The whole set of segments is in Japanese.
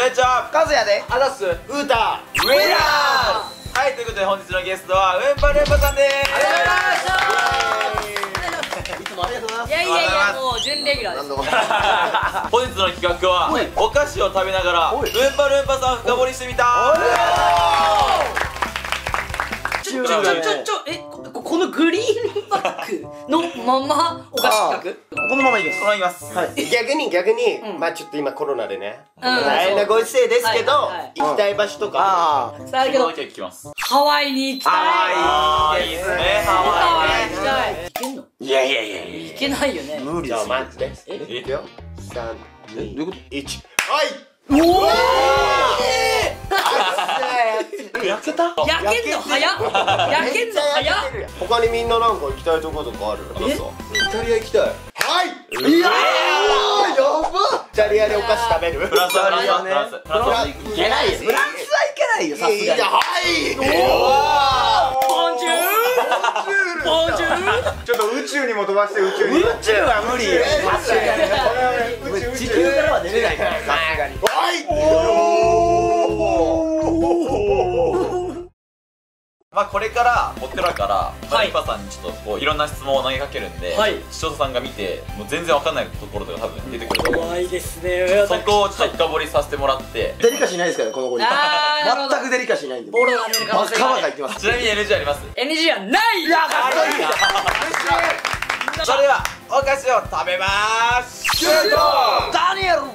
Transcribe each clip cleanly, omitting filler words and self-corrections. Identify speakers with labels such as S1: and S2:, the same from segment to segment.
S1: れちゃん、
S2: カズヤで
S1: あざっす、ウータ
S2: ウェラー。
S1: はい、ということで本日のゲストはウンパルンパさんでーす。
S2: いつもありがとうございます。
S3: いやいやいや、もう準レギュラーです。
S1: 本日の企画はお菓子を食べながらウンパルンパさん深掘りしてみた。
S3: このグリーンバッグのままお菓子企
S2: このままいきます。
S1: このままいきます。
S4: 逆に、まあちょっと今コロナでね、大変なご時世ですけど、行きたい場所とか、
S3: 画。さあ、けど
S1: 聞きます。
S3: ハワイに行きたい。
S1: いいですね、ハ
S3: ハ
S1: ワイ。
S3: ワイ行きたい。行けんの？
S2: いやいやいや
S3: 行けないよね。
S2: 無理
S4: じゃあ
S2: です。
S4: 待って。いくよ。3、2、1。はい。
S3: おお。
S1: 焼けた？
S3: 焼けんの早っ。焼けんの早っ。
S4: 他にみんななんか行きたいところとかある？
S1: イ
S4: イタリア行きたい。はい。いやー、やば。イタリアでお菓子食べる？
S1: フランスはフランス
S4: フランスいけないよ。
S2: フランスはいけないよ、さすがに。
S4: はい。
S3: ボンジュール。ボンジュール。
S5: ちょっと宇宙にも飛ばして宇宙に。
S2: 宇宙は無理よ。地球からは出れないから、さすがに。
S4: はい。
S1: まあこれから僕らからウンパさんにちょっとこういろんな質問を投げかけるんで、視聴者さんが見てもう全然わかんないところとか多分出てくると思う。
S3: 怖いですね。
S1: そこをちょっと深掘りさせてもらって。
S2: デリカシーないですから、この子に。全くデリカシーないんで。
S3: ボロが出る可能性がある。
S2: バカバカいきます。
S1: ちなみに NG あります？
S3: NG はない。いや、かっこいい。
S1: それではお菓子を食べまーす。シュート。
S2: ダニエル。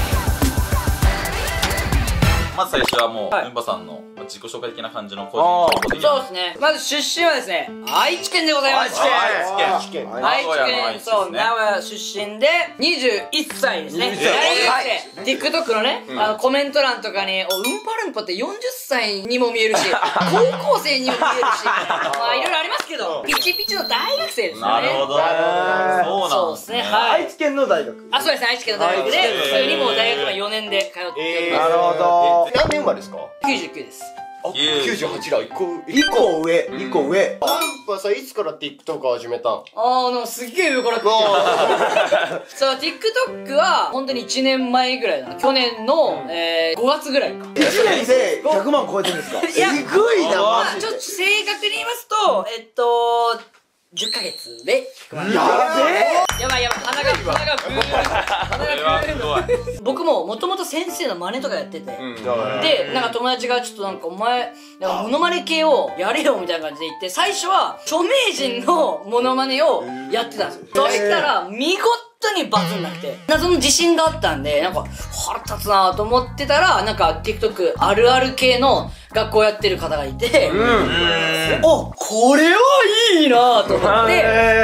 S1: まず最初はもうウンパさんの自己紹介的な感じの個人的な。
S3: そうですね。まず出身はですね、愛知県でございます。
S1: 愛
S4: 知県。
S3: 愛知県、そう、名古屋出身で21歳ですね。大学生。TikTok のね、コメント欄とかに、ウンパルンパって40歳にも見えるし、高校生にも見えるし、まあいろいろありますけど、ピチピチの大学生ですよね。
S1: なるほど。そうなんですね。
S3: はい。
S2: 愛知県の大学。
S3: あ、そうですね、愛知県の大学で、普通にもう大学は4年で通っております。
S2: なるほど。
S4: 何年生まれですか
S3: 99です。
S4: 98だ。1個
S2: 上。
S4: ウンパさんいつから TikTok 始めたん？
S3: でもすっげえ上から来てる。そう、TikTok は本当に1年前ぐらいだな。去年の5月ぐらいか。
S2: 1年で100万超えてるんですか？
S3: いや、
S2: えぐいな、マジで。
S3: ちょっと正確に言いますと、10ヶ月で100万。
S2: やべえ。
S3: やばい、鼻がブー。僕ももともと先生の真似とかやってて、で、なんか友達がちょっとなんかお前、なんかモノマネ系をやれよみたいな感じで言って、最初は著名人のモノマネをやってたんですよ。そしたら、見事にバズんなくて、謎の自信があったんで、なんか腹立つなと思ってたら、なんか TikTok あるある系の学校やってる方がいて、これはいいなと思って、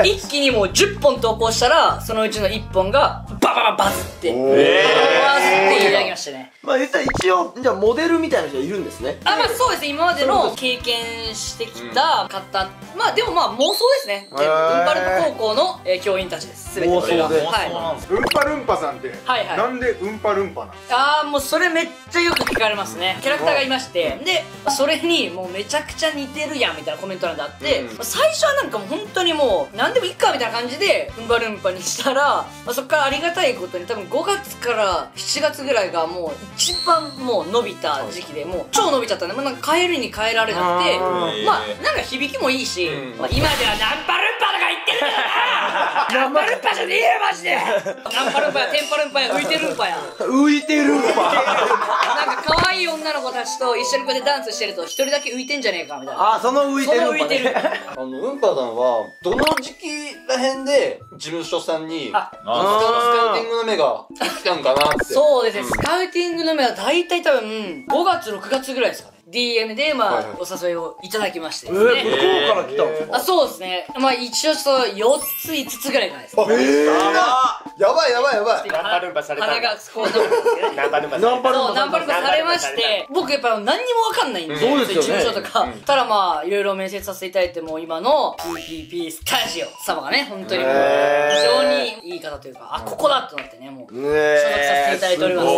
S3: 一気にもう10本投稿したら、そのうちの1本がバズって、バズっていただきましたね。
S2: まあ言ったら一応、じゃあモデルみたいな人いるんですね。
S3: まあそうですね、今までの経験してきた方、まあでもまあ妄想ですね。ウンパルンパ高校の教員たちです。全て
S2: 妄想で。
S5: ウンパルンパさんってなんでウンパルンパなんですか？
S3: もうそれめっちゃよく聞かれますね。キャラクターがいまして、でそれにもうめちゃくちゃ似てるやんみたいなコメント欄であって、最初はなんかもう本当にもう何でもいいかみたいな感じでウンパルンパにしたら、そっからありがたいことに多分5月から7月ぐらいがもう一番もう伸びた時期で、もう超伸びちゃったんで、もうなんか変えるに変えられなくて、まあなんか響きもいいし、今ではナンパルンパとか言ってるけどな、ナンパルンパじゃねえよマジで。ナンパルンパやテンパルンパや浮いてるんぱや。
S2: 浮いてるんぱ。
S3: なんか可愛い女の子たちと一緒にこうやってダンスしてると一人だけ浮いてんじゃねえかみたいな。
S2: その浮いてるんぱね。
S6: ウンパさんはどの時期らへんで事務所さんにスカウティングの目が来たんかなって。
S3: そうですね、スカウティングの目は大体多分5月6月ぐらいですかね。DM でまあお誘いをいただきましてですね。
S2: 向こうから来たんですか？
S3: そうですね。まあ一応ちょっと4つ5つぐらいからですね。
S4: やばい。ナンパルンパされた。
S3: 鼻がこうナンパルンパされまして、僕やっぱ何にもわかんないんで、
S2: そうですよね。
S3: 事務所とか。ただまあいろいろ面接させていただいても、今の PPP スタジオ様がね、本当にもう非常にいい方というか、ここだとなってね、もう所属させていただいております。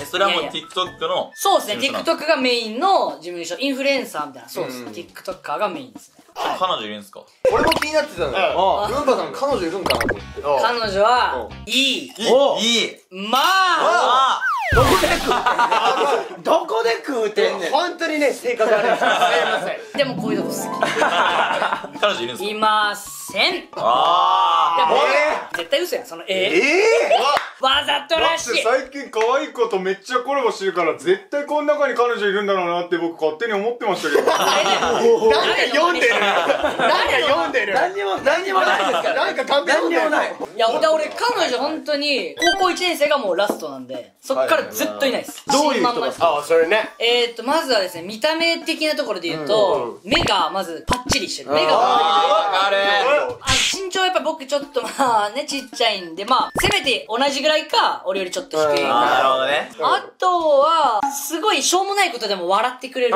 S1: それはもう TikTok の。
S3: そうですね、TikTok がメインの事務所、インフルエンサーみたいな。そうです。TikToker がメインですね。
S1: 彼女いるんですか？
S6: 俺も気になってたのよ。ウンパさん彼女いるんかなと思って。
S3: 彼女はいい。
S1: いい。
S3: まあ
S2: どこで食うどこで食うてんねん。
S4: 本当にね、性格悪いです。すいません。
S3: でもこういうとこ好
S1: 彼女いるんです
S3: き。いません。
S1: あ
S3: いや絶対嘘やん、そのわざとらしい。
S5: 最近可愛い子とめっちゃコラボしてるから絶対この中に彼女いるんだろうなって僕勝手に思ってましたけど。
S4: なんか読んでる。なんか読んでる。
S2: 何にもないですから。
S4: なんか完璧
S2: 何にもない。
S3: いや、俺彼女本当に高校1年生がもうラストなんで、そっからずっといないです。
S2: どういう人が好き？
S4: あ、それね。
S3: まずはですね、見た目的なところで言うと、目がまずパッチリしてる。目が
S1: あれ
S3: 身長やっぱ僕ちょっとまあね、ちっちゃいんで、まあ、せめて同じぐらいか、俺よりちょっと低い。
S1: なるほどね。
S3: あとは、すごいしょうもないことでも笑ってくれる。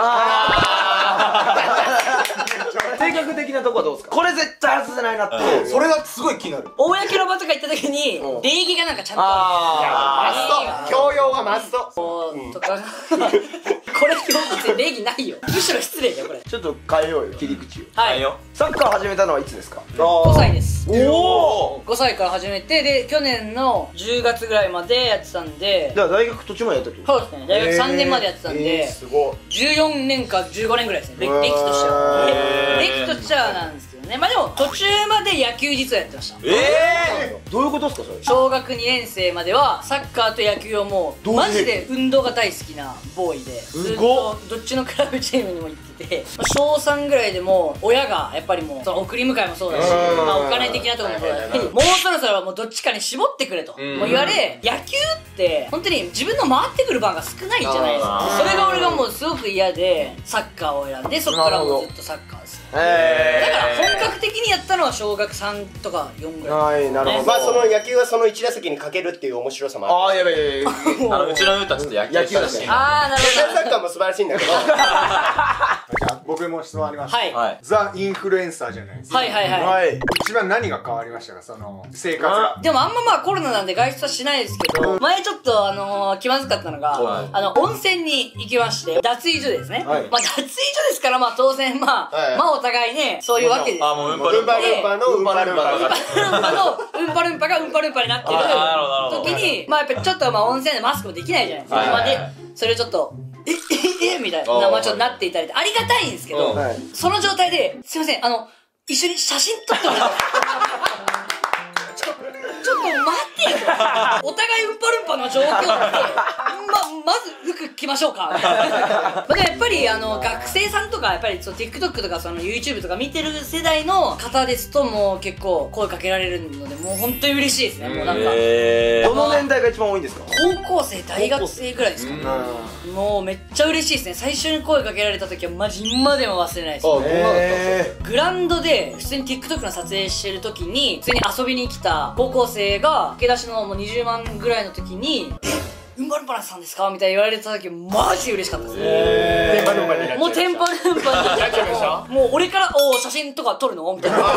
S2: 性格的なとこはどうですか？これ絶対外せないなって。
S6: それがすごい気になる。
S3: 公の場とか行った時に、礼儀がなんかちゃんと
S4: マスト。教養はマスト。
S3: とか、これ別に礼儀ないよ。むしろ失礼だよ、これ。
S2: ちょっと変えようよ、切り口を。
S3: はい。
S2: サッカー始めたのはいつですか
S3: ？5歳です。
S2: おお。
S3: 5歳から始めて、で、去年の10月ぐらいまでやってたんで、
S2: だから大学途中までやったってこと？
S3: そうですね、大学3年までやってたんで、
S4: すごい。
S3: 14年か15年ぐらいですね、歴としては。歴としてはなんですけどね。まあでも、途中まで野球実はやってました。
S2: どういうことですかそれ？
S3: 小学2年生まではサッカーと野球をもうマジで運動が大好きなボーイで、ずっとどっちのクラブチームにも行ってて、小3ぐらいでもう親がやっぱりもうその送り迎えもそうだし、まあお金的なところもそうだし、もうそろそろもうどっちかに絞ってくれともう言われ、野球って本当に自分の回ってくる番が少ないじゃないですか。それが俺がもうすごく嫌でサッカーを選んで、そこからもうずっとサッカーです。だから本格的にやったのは小学3とか4ぐらい。
S2: はい、なるほど。
S4: まあその野球はその1打席にかけるっていう面白さもある。
S2: ああ、やばいやばい。
S1: うちの歌ちょっと野球したし。
S3: ああ、なるほど。
S4: サッカーも素晴らしいんだけど。
S5: 僕も質問あります。
S3: はい。
S5: ザ・インフルエンサーじゃないですか。
S3: はいはいはい。
S5: 一番何が変わりましたか、その生活が。
S3: でもあんままあコロナなんで外出はしないですけど、前ちょっと気まずかったのが、温泉に行きまして、脱衣所ですね。まあ脱衣所ですからまあ当然まあお互いね、そういうわけです。
S1: あ、もううんぱるんぱ
S4: のうんぱるんぱ
S3: がうんぱるんぱになってる時に、まあやっぱちょっとまあ温泉でマスクもできないじゃないですか。まあで、それをちょっとみたいな、まあちょっとなっていただいてありがたいんですけど、その状態で、すいません、一緒に写真撮ってもらってちょっと待ってよ。お互いうんぱるんぱの状況で、まず服着ましょうか。でもやっぱり学生さんとかやっぱりTikTok とかその YouTube とか見てる世代の方ですともう結構声かけられるので、もう本当に嬉しいですね。もうなんか
S2: どの年代が一番多いんですか？
S3: 高校生大学生ぐらいですかね。もうめっちゃ嬉しいですね。最初に声かけられた時はマジ今でも忘れないです。グラウンドで普通に TikTok の撮影してる時に普通に遊びに来た高校生が駆け出しのもう20万ぐらいの時にうんぱるんぱさんですかみたいな言われた時マジ嬉しかったですね。もうテンパルンパになっちゃいました。もう俺から写真とか撮るのみたいな。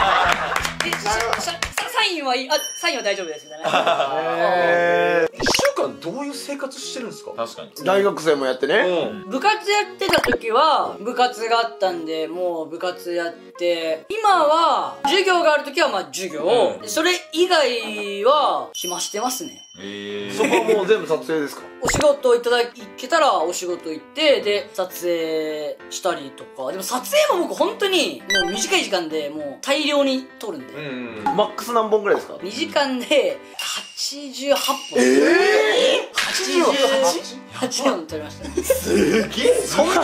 S3: サインは大丈夫ですみたいな。
S6: 1週間どういう生活してるんですか？
S1: 確かに。
S2: 大学生もやってね。
S3: 部活やってた時は部活があったんで、もう部活やって、今は授業がある時はまあ授業、それ以外は暇してますね。
S2: そこはもう全部撮影ですか？
S3: お仕事いただけたらお仕事行って、で撮影したりとか。でも撮影も僕本当にもう短い時間でもう大量に撮るんで、
S2: マックス何本ぐらいですか
S3: ？2時間で88本。88本撮りました。
S2: すげえ。そんな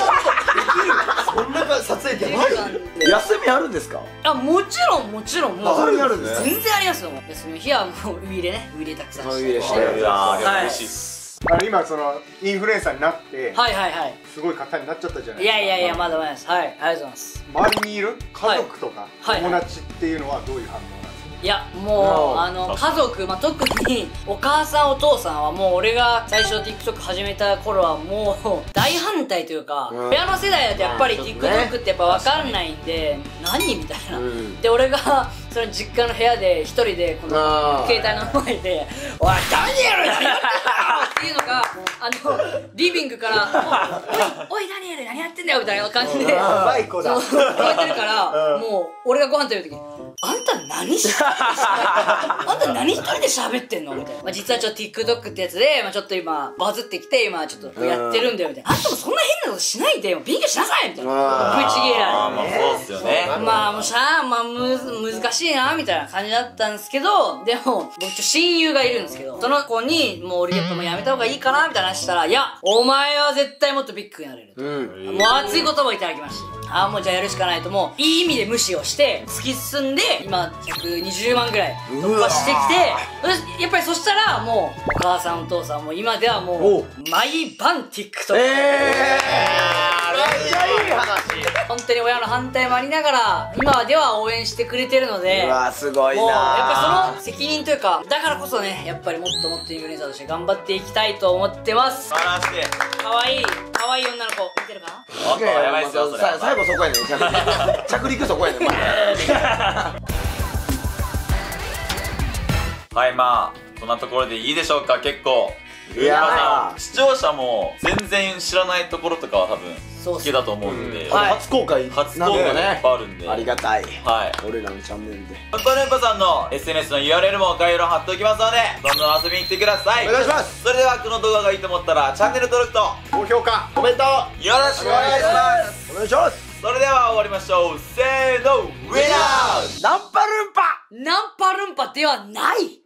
S2: 撮影って休みあるんですか？
S3: あ、もちろんもう
S2: あるんですね。
S3: 全然ありますよ。休みの日はもうウイイレたくさんして。
S2: ウイイレして。
S1: 嬉しいっす。
S5: 今そのインフルエンサーになってすごい方になっちゃったじゃないですか。
S3: いやまだまだです。はい、ありがとうございます。
S5: 周りにいる家族とか友達っていうのはどういう反応なんですか？
S3: いやもう家族、特にお母さんお父さんはもう俺が最初 TikTok 始めた頃はもう大反対というか、親の世代だとやっぱり TikTok ってやっぱ分かんないんで何みたいな。で俺がその実家の部屋で一人でこの携帯の前で「おいダニエル何やってんだ!」っていうのがリビングから「おいダニエル何やってんだよ!」みたいな感じで聞こえてるから、もう俺がご飯食べる時にあんた何してんのあんた何一人で喋ってんのみたいな。まあ、実はちょっと TikTok ってやつで、まあ、ちょっと今バズってきて、今ちょっとやってるんだよみたいな。あんたもそんな変なことしないで、勉強しなさいみたいな。ぶち切れられて。
S1: まあそうっすよね。
S3: まあもうまあ難しいなみたいな感じだったんですけど、でも僕親友がいるんですけど、その子にもう俺やっぱもうやめた方がいいかなみたいな話したら、いやお前は絶対もっとビッグになれると、もう熱い言葉をいただきました。もうじゃあやるしかないと、もういい意味で無視をして突き進んで今120万ぐらい突破してきて、やっぱりそしたらもうお母さんお父さんも今ではもう毎晩 TikTok、本当に親の反対もありながら今では応援してくれてるので、
S2: うわすごいな。
S3: もうやっぱその責任というか、だからこそね、やっぱりもっともっとインフルエンサーとして頑張っていきたいと思ってます。
S1: 素晴らしい。
S3: かわいい女の子見てるかな。
S1: おっとやばいっすよそれ。
S2: 最後そこやねん。着陸そこやねん。
S1: はい、まあそんなところでいいでしょうか。結構
S2: いや
S1: 視聴者も全然知らないところとかは多分好きだと思うんで、
S2: 初公開
S1: 初公開いっぱいあるんで、
S2: ありがたい。
S1: はい、
S2: 俺らのチャンネルで
S1: ウンパルンパさんの SNS の URL も概要欄貼っておきますので、どんどん遊びに来てください。
S2: お願いします。
S1: それではこの動画がいいと思ったらチャンネル登録と
S5: 高評価
S2: コメント
S1: よろしくお願いします。
S2: お願いします。
S1: それでは終わりましょう。せーの、ウィナー
S2: ナンパルンパ
S3: ナンパルンパではない。